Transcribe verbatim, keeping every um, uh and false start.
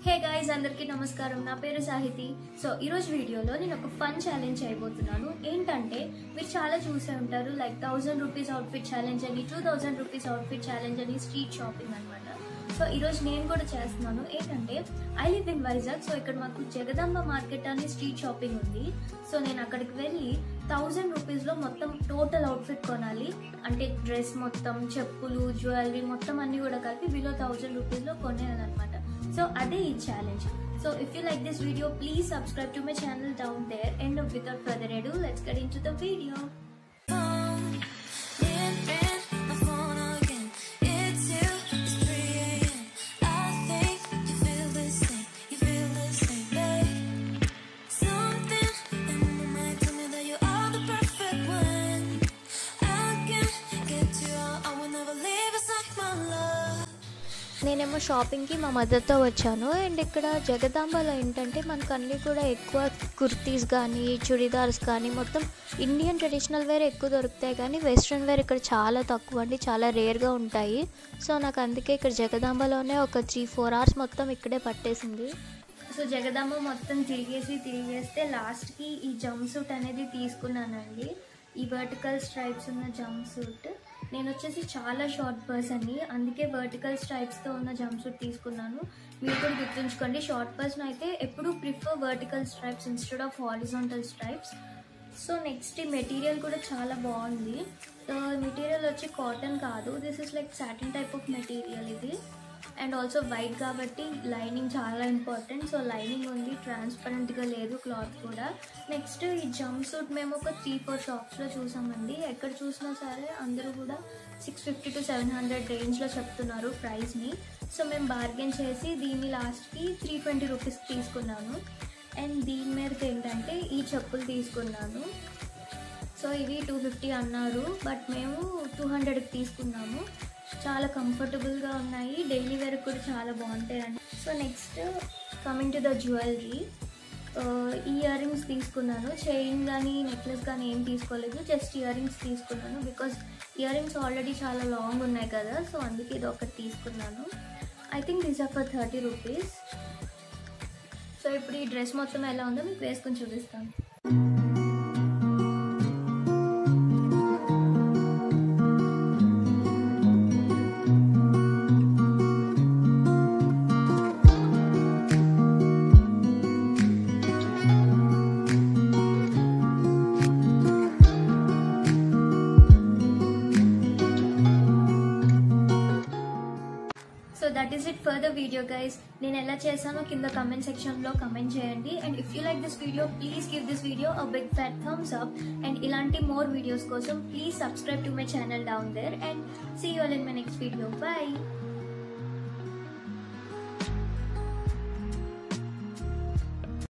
Hey guys అందరికీ నమస్కారం. నా పేరు సాహితి. సో ఈరోజు వీడియోలో నేను ఒక ఫన్ ఛాలెంజ్ చేయబోతున్నాను. ఏంటంటే మీరు చాలా చూసే ఉంటారు, like thousand rupees outfit challenge అని, two thousand rupees outfit challenge అని, స్ట్రీట్ షాపింగ్ అనమాట. సో ఈరోజు నేను కూడా చేస్తున్నాను. ఏంటంటే I live in Vizag. So ఇక్కడ మాకు జగదాంబ మార్కెట్ అని స్ట్రీట్ షాపింగ్ ఉంది. సో నేను అక్కడికి వెళ్ళి థౌజండ్ రూపీస్లో మొత్తం టోటల్ అవుట్ఫిట్ కొనాలి. అంటే డ్రెస్ మొత్తం, చెప్పులు, జ్యువెలరీ మొత్తం అన్ని కూడా కలిపి బిలో థౌజండ్ రూపీస్లో కొనేయాలన్నమాట. సో అదే ఈ challenge. So if you like this video, please subscribe to my channel down there. And without further ado, let's get into the video. నేనేమో షాపింగ్కి మా మదర్తో వచ్చాను. అండ్ ఇక్కడ జగదాంబలో ఏంటంటే మనకు అన్నీ కూడా ఎక్కువ కుర్తీస్ కానీ, చుడిదార్స్ కానీ, మొత్తం ఇండియన్ ట్రెడిషనల్ వేర్ ఎక్కువ దొరుకుతాయి. కానీ వెస్ట్రన్ వేర్ ఇక్కడ చాలా తక్కువ అండి, చాలా రేర్గా ఉంటాయి. సో నాకు అందుకే ఇక్కడ జగదాంబలోనే ఒక త్రీ ఫోర్ అవర్స్ మొత్తం ఇక్కడే పట్టేసింది. సో జగదాంబ మొత్తం తిరిగేసి తిరిగేస్తే లాస్ట్కి ఈ జంప్ సూట్ అనేది తీసుకున్నానండి. ఈ వర్టికల్ స్ట్రైప్స్ ఉన్న జంప్ సూట్. నేను వచ్చేసి చాలా షార్ట్ పర్సన్ని, అందుకే వర్టికల్ స్ట్రైప్స్తో ఉన్న జంప్ సూట్ తీసుకున్నాను. మీరు కూడా గుర్తుంచుకోండి, షార్ట్ పర్సన్ అయితే ఎప్పుడూ prefer vertical stripes instead of horizontal stripes. So next ఈ మెటీరియల్ కూడా చాలా బాగుంది. మెటీరియల్ వచ్చి కాటన్ కాదు, this is like satin type of material ఇది. అండ్ ఆల్సో వైట్ కాబట్టి లైనింగ్ చాలా ఇంపార్టెంట్. సో లైనింగ్ ఉంది, ట్రాన్స్పరెంట్గా లేదు క్లాత్ కూడా. నెక్స్ట్ ఈ జంప్ సూట్ మేము ఒక త్రీ ఫోర్ షాప్స్లో చూసామండి. ఎక్కడ చూసినా సరే అందరూ కూడా six fifty to seven hundred రేంజ్లో చెప్తున్నారు ప్రైస్ని. సో మేము బార్గెన్ చేసి దీన్ని లాస్ట్కి త్రీ ట్వంటీ రూపీస్కి తీసుకున్నాను. అండ్ దీని మీదకి ఏంటంటే ఈ చెప్పులు తీసుకున్నాను. సో ఇవి టూ ఫిఫ్టీ అన్నారు, బట్ మేము టూ హండ్రెడ్కి తీసుకున్నాము. చాలా కంఫర్టబుల్గా ఉన్నాయి, డైలీ వేర్ కూడా చాలా బాగుంటాయండి. So next coming to the jewellery, ఈ ఇయర్ రింగ్స్ తీసుకున్నాను. చైన్ కానీ నెక్లెస్ కానీ ఏం తీసుకోలేదు, జస్ట్ ఇయర్ రింగ్స్ తీసుకున్నాను. బికాజ్ ఇయర్ రింగ్స్ ఆల్రెడీ చాలా లాంగ్ ఉన్నాయి కదా, సో అందుకే ఇది ఒకటి తీసుకున్నాను. I think these are for thirty rupees. So ఇప్పుడు ఈ డ్రెస్ మొత్తం ఎలా ఉందో మీకు వేసుకొని చూపిస్తాను. So that is it for the video guys. నేను ఎలా చేశానో కింద కమెంట్ సెక్షన్లో కమెంట్ చేయండి. And if you like this video, please give this video a big fat thumbs up. And ఇలాంటి మోర్ వీడియోస్ కోసం please subscribe to my channel down there. And see you all in my next video. Bye.